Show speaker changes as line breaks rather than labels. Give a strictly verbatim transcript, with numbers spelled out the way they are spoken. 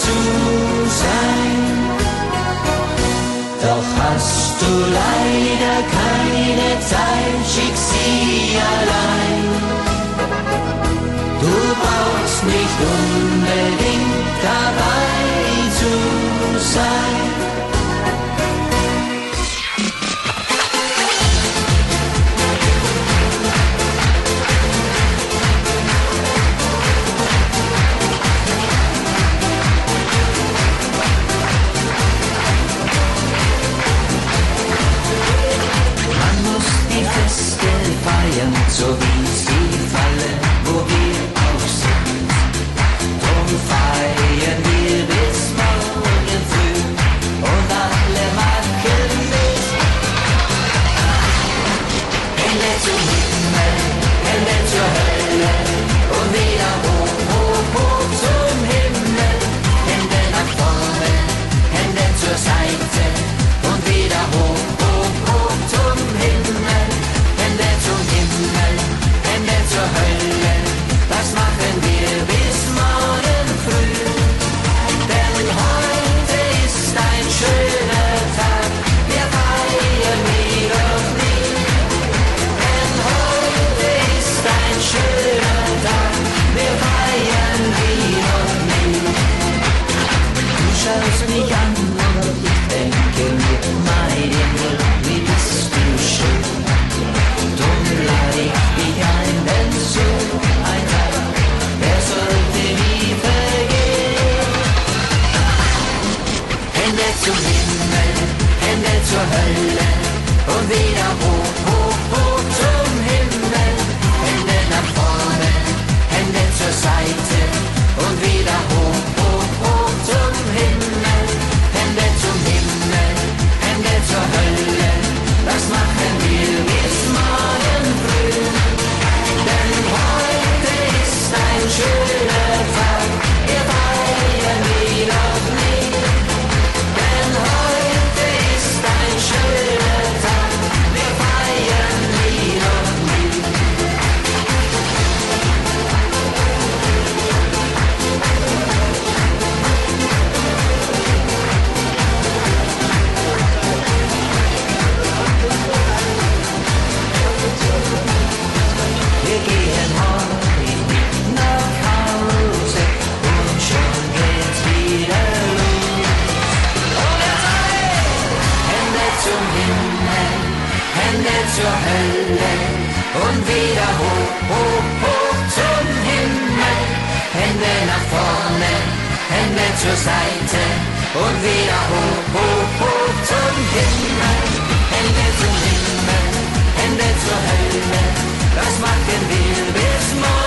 zu sein. Doch hast du leider keine Zeit, schick sie allein. Du brauchst nicht unbedingt dabei zu sein. So wie sie fallen, wo wir auch sind. Drum feiern wir bis morgen früh und alle machen mit. Hände zum Himmel, Hände zur Hölle und wieder hoch, hoch, hoch zum Himmel. Hände nach vorne, Hände zur Seite und wieder hoch, hoch, hoch zum Himmel. Hände zum Himmel, Hände zur Hölle, das machen wir bis morgen früh. Denn heute ist ein schöner Tag, wir feiern wie noch nie. Denn heute ist ein schöner Tag, wir feiern wie noch nie. Du schaust mich an und ich denke mir, mein Engel, wie bist du schön. Drum lade ich dich ein, denn so ein Tag, der sollte nie vergehen. Hände zum Himmel, Hände zur Hölle und wieder hoch, hoch, hoch zum Himmel. Hände nach vorne, Hände zur Seite und wieder hoch, hoch, hoch zum Himmel. Hände zum Himmel, Hände zur Hölle, das machen wir bis morgen früh. Denn heute ist ein schöner Tag, wir feiern wie noch nie. Denn heute ist ein schöner Tag, wir feiern wie noch nie. Wir gehen heute nach Hause und schon geht's wieder los. Und jetzt alle Hände zum Himmel, Hände zur Hölle und wieder hoch, hoch, hoch zum Himmel. Hände nach vorne, Hände zur Seite und wieder hoch, hoch, hoch zum Himmel. Hände zum Himmel, Hände zur Hölle, das machen wir bis morgen.